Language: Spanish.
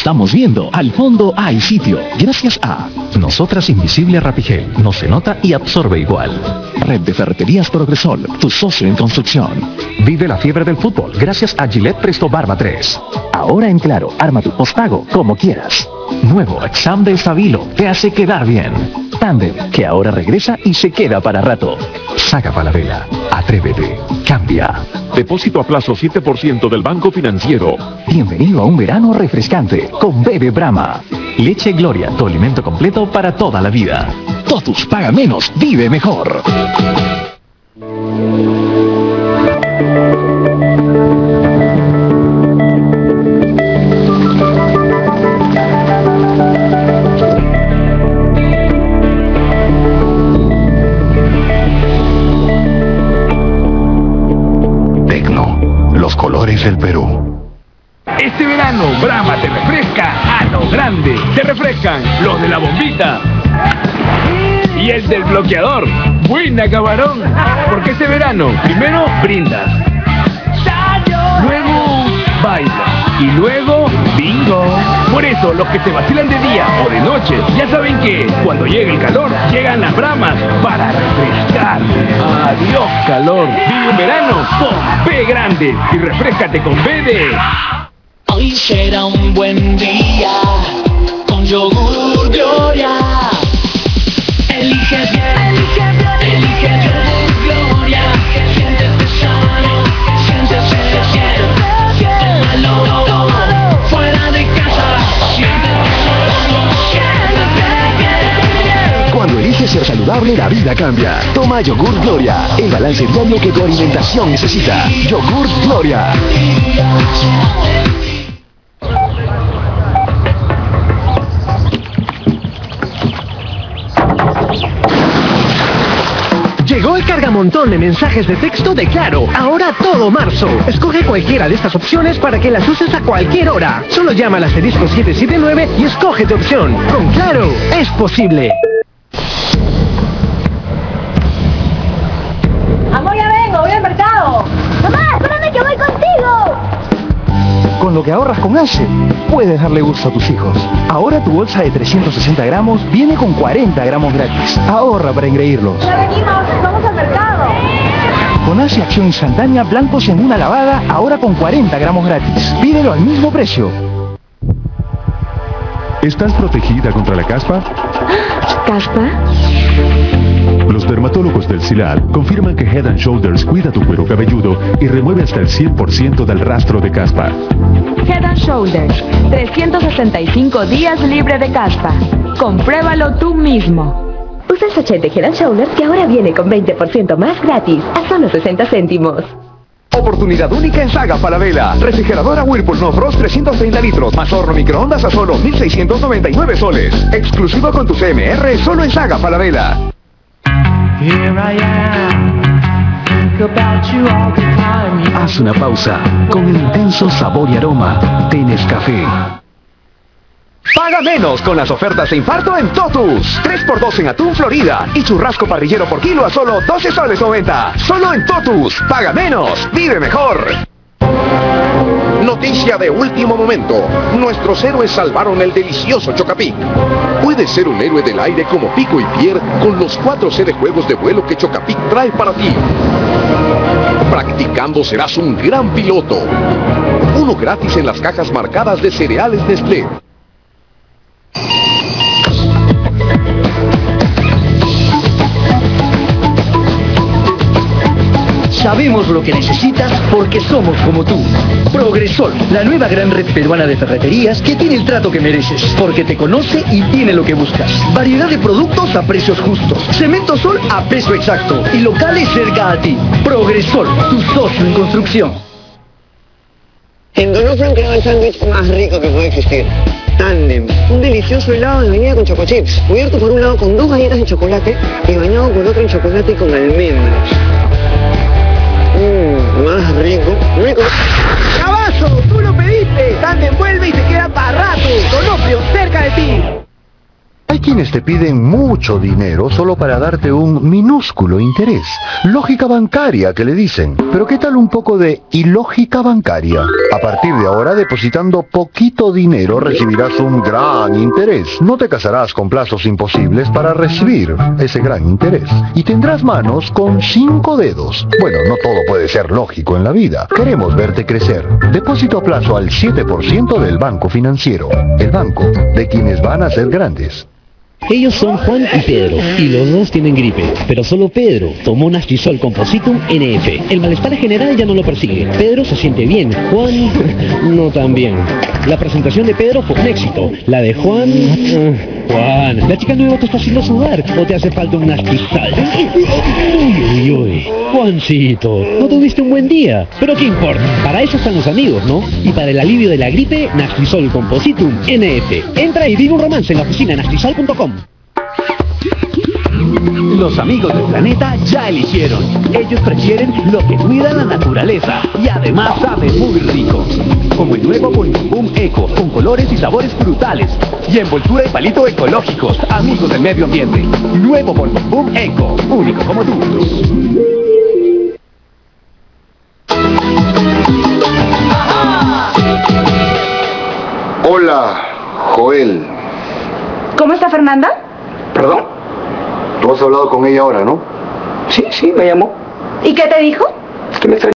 estamos viendo. Al fondo hay sitio. Gracias a Nosotras Invisible Rapigel. No se nota y absorbe igual. Red de Ferreterías Progresol, tu socio en construcción. Vive la fiebre del fútbol gracias a Gillette Presto Barba 3. Ahora en Claro, arma tu postpago como quieras. Nuevo Exam de Stabilo te hace quedar bien. Tandem, que ahora regresa y se queda para rato. Saga Falabella, atrévete, cambia. Depósito a plazo 7% del Banco Financiero. Bienvenido a un verano refrescante con Bebe Brahma. Leche Gloria, tu alimento completo para toda la vida. Totus paga menos, vive mejor. Los colores del Perú. Este verano, Brahma te refresca a lo grande. Te refrescan los de la bombita y el del bloqueador. Buena, camarón. Porque este verano, primero brindas, luego bailas y luego bingo. Por eso, los que se vacilan de día o de noche, ya saben que cuando llegue el calor, llegan las Brahmas para refrescar. Adiós, calor. Vive un verano con B grande y refrescate con B de... Hoy será un buen día con yogur Gloria. Elige bien, elige yogur Gloria. Siéntete sano, siéntete bien. Tómalo fuera de casa. Siéntete sano, siéntete bien. Cuando eliges ser saludable, la vida cambia. Toma Yogur Gloria, el balance diario que tu alimentación necesita. Yogur Gloria. Llegó el cargamontón de mensajes de texto de Claro. Ahora todo marzo. Escoge cualquiera de estas opciones para que las uses a cualquier hora. Solo llama al asterisco 779 y escoge tu opción. Con Claro, es posible. Amor, ya vengo, voy al mercado. Mamá, espérame que voy contigo. Con lo que ahorras con ACE, puedes darle gusto a tus hijos. Ahora tu bolsa de 360 gramos viene con 40 gramos gratis. Ahorra para engreírlos. Ya venimos, vamos al mercado. Con ACE Acción Instantánea, blancos en una lavada, ahora con 40 gramos gratis. Pídelo al mismo precio. ¿Estás protegida contra la caspa? ¿Caspa? Los dermatólogos del CILAL confirman que Head & Shoulders cuida tu cuero cabelludo y remueve hasta el 100% del rastro de caspa. Head & Shoulders, 365 días libre de caspa. Compruébalo tú mismo. Usa el sachet de Head & Shoulders que ahora viene con 20% más gratis, a solo 60 céntimos. Oportunidad única en Saga Falabella. Refrigeradora Whirlpool No Frost 330 litros, más horno microondas a solo 1.699 soles. Exclusivo con tu CMR, solo en Saga Falabella. Haz una pausa con el intenso sabor y aroma de Nescafé. Paga menos con las ofertas de infarto en Totus. 3x2 en atún Florida y churrasco parrillero por kilo a solo 12 soles 90. Solo en Totus. Paga menos. Vive mejor. Noticia de último momento. Nuestros héroes salvaron el delicioso Chocapic. Puedes ser un héroe del aire como Pico y Pierre con los 4 CD juegos de vuelo que Chocapic trae para ti. Practicando serás un gran piloto. Uno gratis en las cajas marcadas de cereales Nestlé. Sabemos lo que necesitas porque somos como tú. Progresol, la nueva gran red peruana de ferreterías que tiene el trato que mereces, porque te conoce y tiene lo que buscas. Variedad de productos a precios justos. Cemento Sol a precio exacto y locales cerca a ti. Progresol, tu socio en construcción. En Donofrio han creado el sándwich más rico que puede existir. Tandem, un delicioso helado de vainilla con chocochips, cubierto por un lado con 2 galletas de chocolate y bañado por otro en chocolate con almendras. Más rico. ¡Cabazo! ¡Tú lo pediste! Tandem vuelve y te queda para rato. Donofrio, cerca de ti. Hay quienes te piden mucho dinero solo para darte un minúsculo interés. Lógica bancaria, que le dicen. Pero ¿qué tal un poco de ilógica bancaria? A partir de ahora, depositando poquito dinero, recibirás un gran interés. No te casarás con plazos imposibles para recibir ese gran interés. Y tendrás manos con 5 dedos. Bueno, no todo puede ser lógico en la vida. Queremos verte crecer. Depósito a plazo al 7% del Banco Financiero. El banco de quienes van a ser grandes. Ellos son Juan y Pedro, y los dos tienen gripe, pero solo Pedro tomó Nastisol Compositum NF. El malestar general ya no lo persigue. Pedro se siente bien, Juan no tan bien. La presentación de Pedro fue un éxito, la de Juan... Juan, la chica nueva te está haciendo sudar, o te hace falta un Nastisol. Uy, uy, uy. Juancito, no tuviste un buen día, pero ¿qué importa? Para eso están los amigos, ¿no? Y para el alivio de la gripe, Nastisol Compositum NF. Entra y vive un romance en la oficina nastisol.com. Los amigos del planeta ya eligieron. Ellos prefieren lo que cuida la naturaleza y además sabe muy rico. Como el nuevo Boom Boom Eco, con colores y sabores frutales. Y envoltura y palito ecológicos, amigos del medio ambiente. Nuevo Boom Boom Eco, único como tú. Hola, Joel. ¿Cómo está Fernanda? ¿Perdón? Tú has hablado con ella ahora, ¿no? Sí, me llamó. ¿Y qué te dijo? Que me extrañaba.